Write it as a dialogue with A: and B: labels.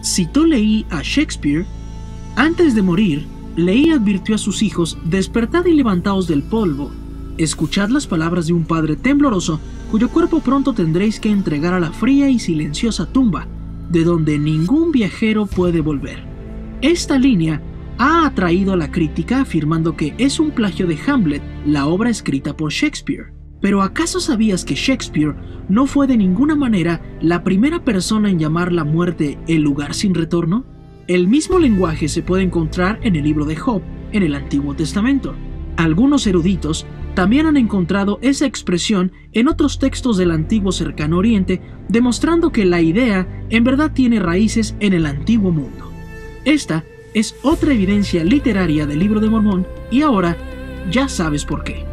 A: citó Leí a Shakespeare. Antes de morir, Leí advirtió a sus hijos: despertad y levantaos del polvo. Escuchad las palabras de un padre tembloroso, cuyo cuerpo pronto tendréis que entregar a la fría y silenciosa tumba, de donde ningún viajero puede volver. Esta línea ha atraído a la crítica afirmando que es un plagio de Hamlet, la obra escrita por Shakespeare. Pero ¿acaso sabías que Shakespeare no fue de ninguna manera la primera persona en llamar la muerte el lugar sin retorno? El mismo lenguaje se puede encontrar en el libro de Job, en el Antiguo Testamento. Algunos eruditos también han encontrado esa expresión en otros textos del antiguo Cercano Oriente, demostrando que la idea en verdad tiene raíces en el Antiguo Mundo. Esta es otra evidencia literaria del Libro de Mormón, y ahora ya sabes por qué.